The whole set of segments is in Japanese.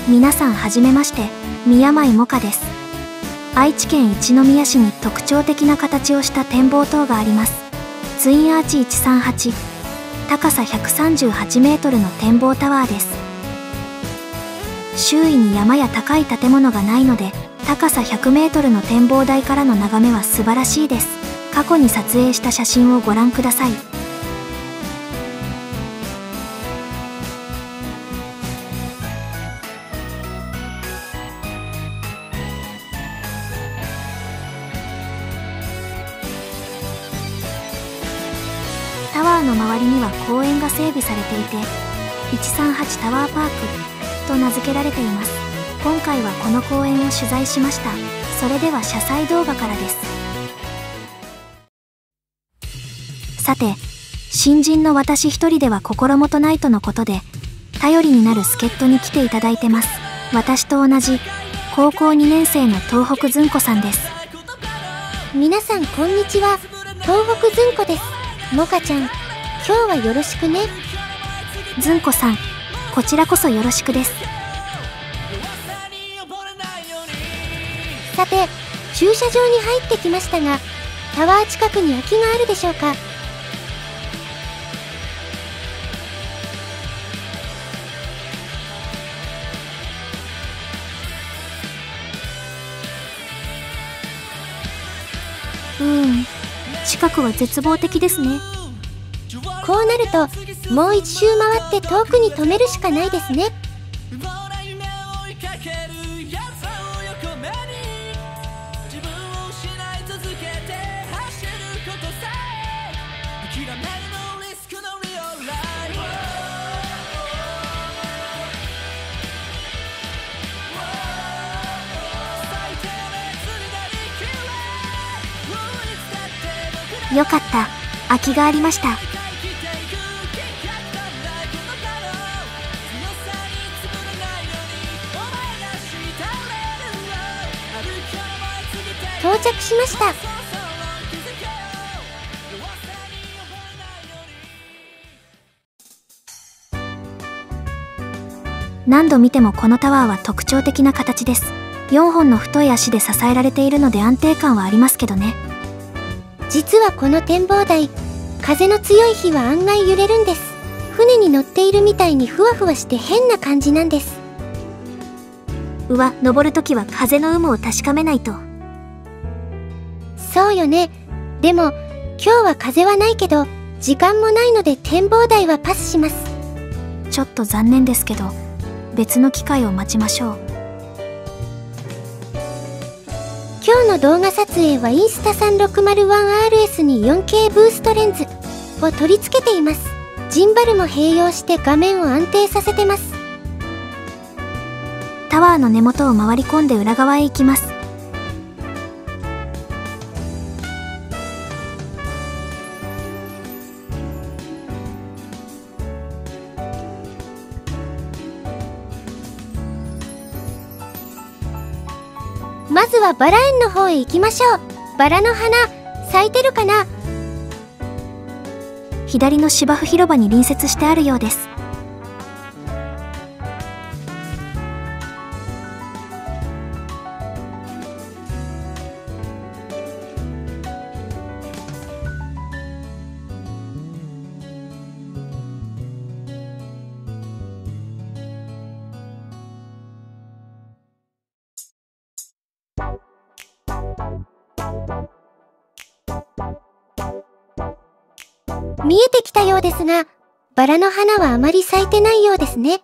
皆さんはじめまして、宮前萌歌です。愛知県一宮市に特徴的な形をした展望塔があります。ツインアーチ138、高さ138メートルの展望タワーです。周囲に山や高い建物がないので、高さ100メートルの展望台からの眺めは素晴らしいです。過去に撮影した写真をご覧ください。タワーの周りには公園が整備されていて、138タワーパークと名付けられています。今回はこの公園を取材しました。それでは謝罪動画からです。さて、新人の私一人では心もとないとのことで、頼りになる助っ人に来ていただいてます。私と同じ高校2年生の東北ずんこさんです。 皆さんこんにちは、東北ずんこです。もかちゃん、今日はよろしくね。 ずんこさん、こちらこそよろしくです。 さて、駐車場に入ってきましたが、タワー近くに空きがあるでしょうか。 近くは絶望的ですね。 こうなると、もう一周回って遠くに止めるしかないですね。 よかった、空きがありました。 到着しました。 何度見てもこのタワーは特徴的な形です。4本の太い足で支えられているので安定感はありますけどね。 実はこの展望台、風の強い日は案外揺れるんです。船に乗っているみたいにふわふわして変な感じなんです。 登るときは風の有無を確かめないと。 そうよね。でも今日は風はないけど時間もないので展望台はパスします。 ちょっと残念ですけど、別の機会を待ちましょう。 今日の動画撮影はインスタ 3601RS に 4K ブーストレンズを取り付けています。ジンバルも併用して画面を安定させてます。 タワーの根元を回り込んで裏側へ行きます。 まずはバラ園の方へ行きましょう。バラの花、咲いてるかな？ 左の芝生広場に隣接してあるようです。 見えてきたようですが、バラの花はあまり咲いてないようですね。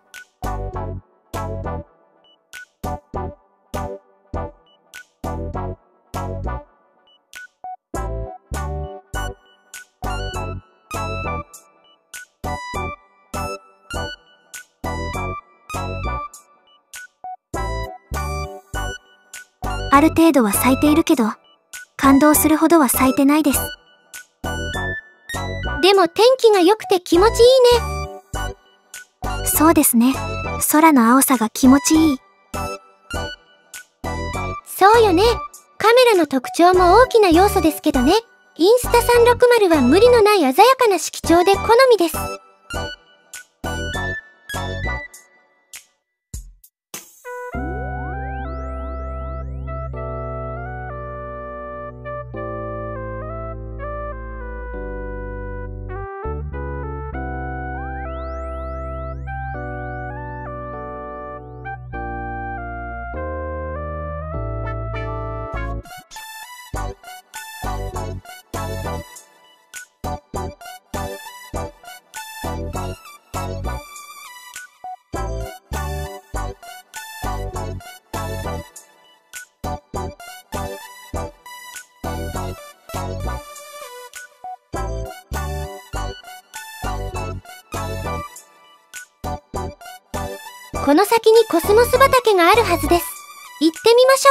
ある程度は咲いているけど、感動するほどは咲いてないです。 でも天気が良くて気持ちいいね。 そうですね。空の青さが気持ちいい。 そうよね。カメラの特徴も大きな要素ですけどね。インスタ360は無理のない鮮やかな色調で好みです。 この先にコスモス畑があるはずです。行ってみまし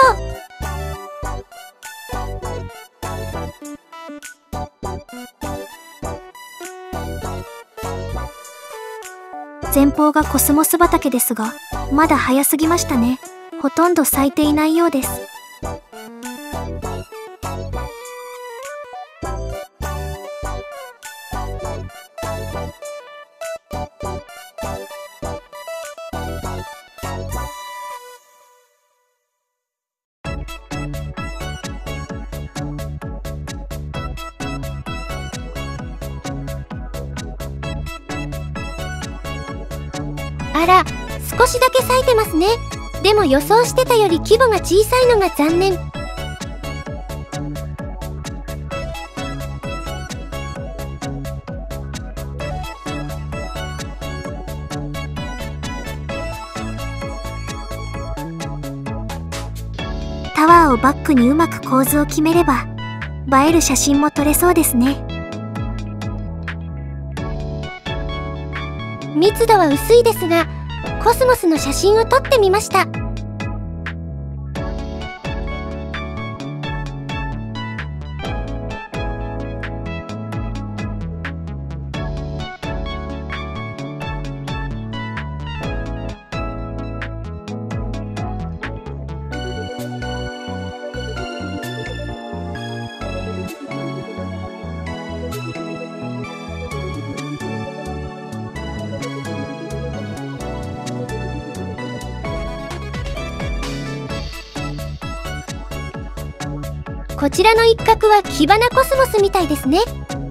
ょう。前方がコスモス畑ですが、まだ早すぎましたね。ほとんど咲いていないようです。 あら、少しだけ咲いてますね。でも予想してたより規模が小さいのが残念。 タワーをバックにうまく構図を決めれば、映える写真も撮れそうですね。 密度は薄いですが、コスモスの写真を撮ってみました。こちらの一角はキバナコスモスみたいですね。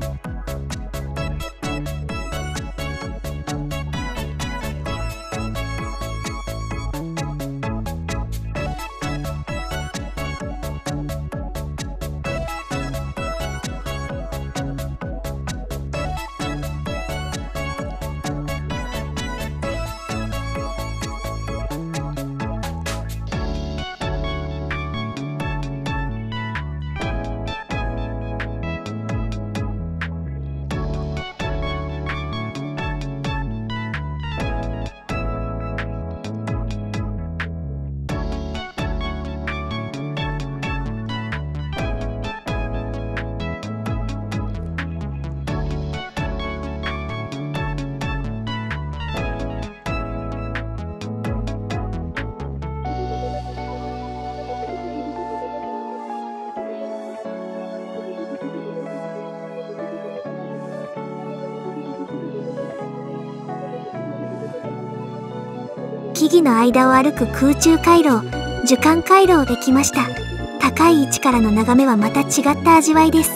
木々の間を歩く空中回廊、樹幹回廊できました。高い位置からの眺めはまた違った味わいです。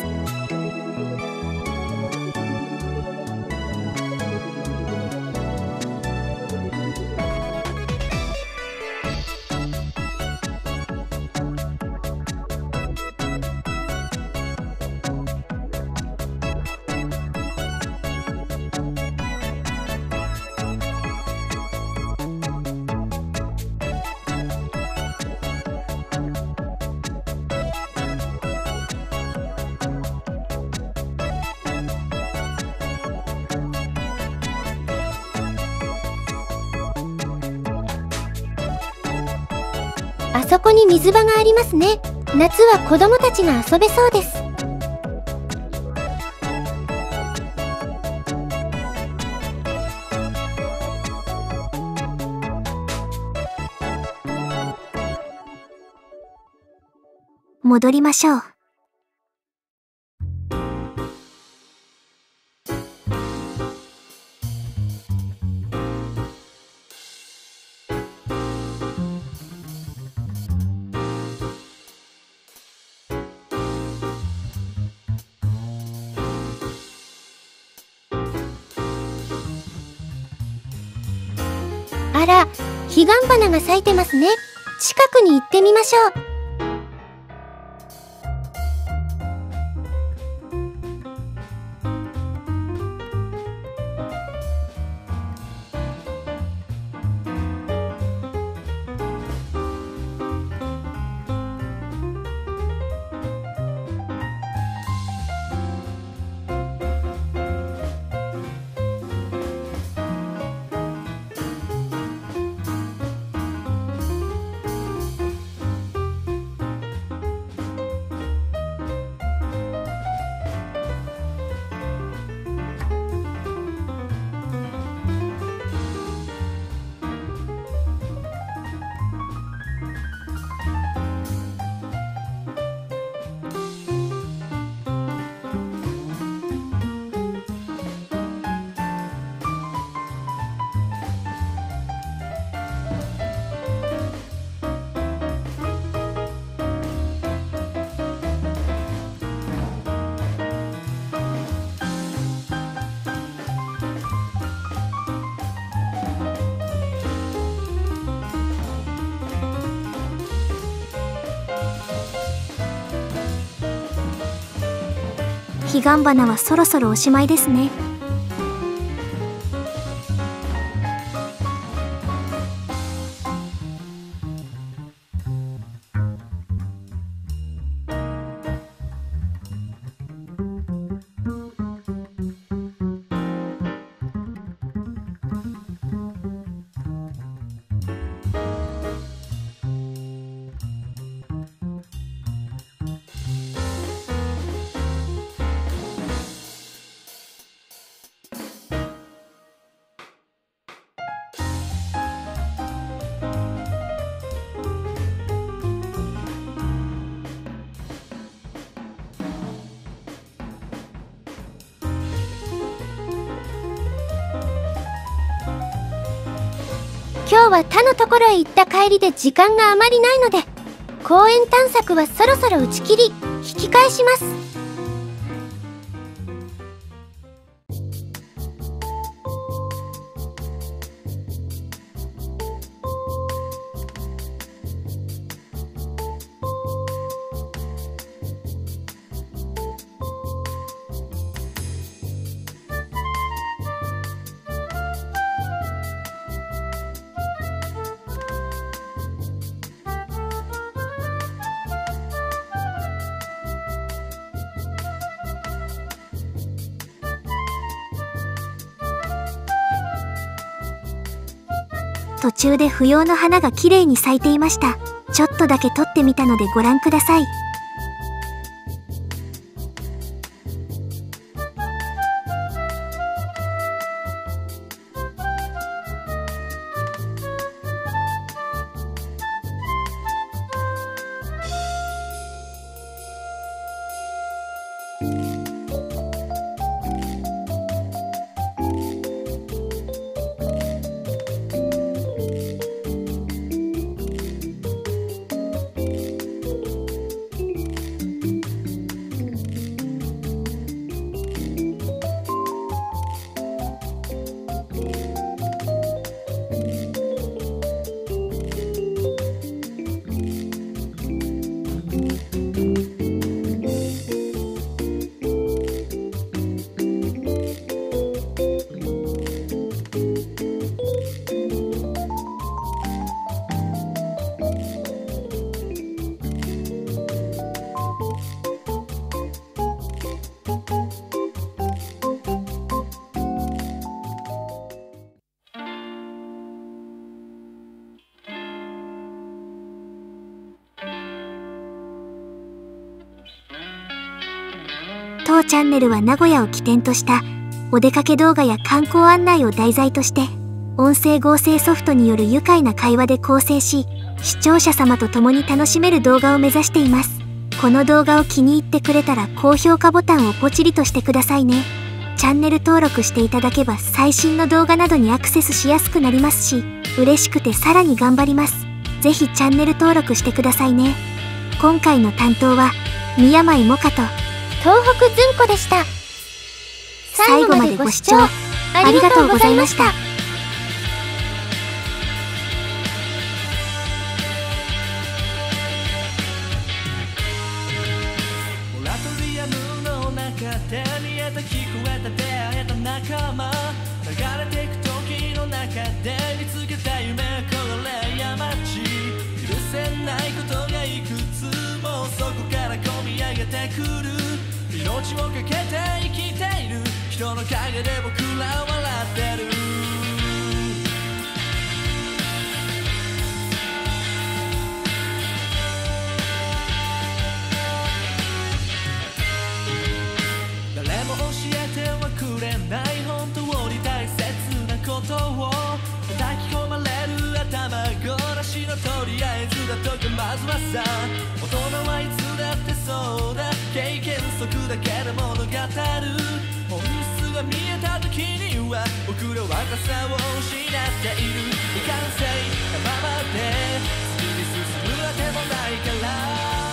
あそこに水場がありますね。夏は子供たちが遊べそうです。 戻りましょう。 あら、彼岸花が咲いてますね。近くに行ってみましょう。 彼岸花はそろそろおしまいですね。 今日は他のところへ行った帰りで時間があまりないので、公園探索はそろそろ打ち切り、引き返します。 途中で不要の花が綺麗に咲いていました。ちょっとだけ撮ってみたのでご覧ください。当チャンネルは名古屋を起点としたお出かけ動画や観光案内を題材として、音声合成ソフトによる愉快な会話で構成し、視聴者様と共に楽しめる動画を目指しています。この動画を気に入ってくれたら高評価ボタンをポチリとしてくださいね。チャンネル登録していただけば最新の動画などにアクセスしやすくなりますし、嬉しくてさらに頑張ります。ぜひチャンネル登録してくださいね。今回の担当は宮前もかと東北ずんこでした。 最後までご視聴ありがとうございました。 モラトリアムの中手に入れた聞こえた出会えた仲間、流れていく時の中で見つけた夢これ山地、許せないことがいくつもそこから込み上げてくる、命をかけて生きている人の陰で僕ら笑ってる。誰も教えてはくれない本当に大切なことを叩き込まれる頭ごなしのとりあえずだとかまずはさ、大人はいつだってそうだ、経験則だけで物語る、本質が見えた時には僕ら若さを失っている、未完成なままで次に進むわけもないから